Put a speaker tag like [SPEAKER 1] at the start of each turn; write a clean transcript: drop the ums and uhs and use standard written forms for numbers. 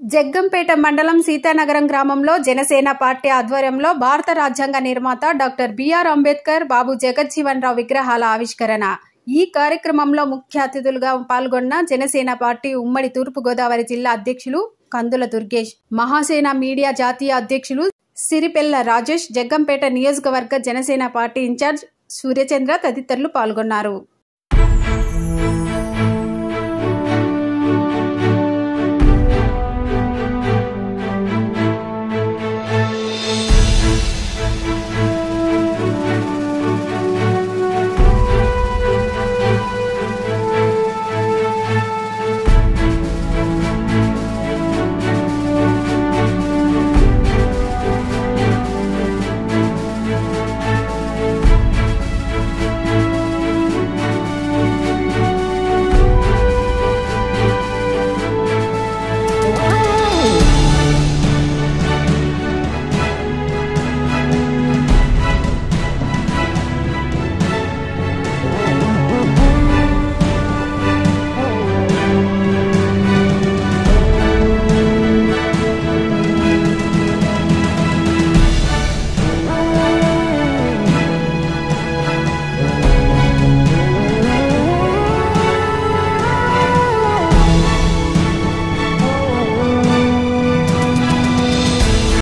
[SPEAKER 1] జగ్గంపేట మండలం సీతానగరం గ్రామంలో జనసేన పార్టీ ఆధ్వర్యంలో భారత రాజ్యాంగ నిర్మాత డాక్టర్ బిఆర్ అంబేద్కర్, బాబు జగజ్జీవన్ రావు విగ్రహాల ఆవిష్కరణ. ఈ కార్యక్రమంలో ముఖ్య అతిథులుగా పాల్గొన్న జనసేన పార్టీ ఉమ్మడి తూర్పు గోదావరి జిల్లా అధ్యక్షులు కందుల దుర్గేష్, మహాసేన మీడియా జాతీయ అధ్యక్షులు సిరిపెల్ల రాజేష్, జగ్గంపేట నియోజకవర్గ జనసేన పార్టీ ఇన్ఛార్జ్ సూర్యచంద్ర తదితరులు పాల్గొన్నారు.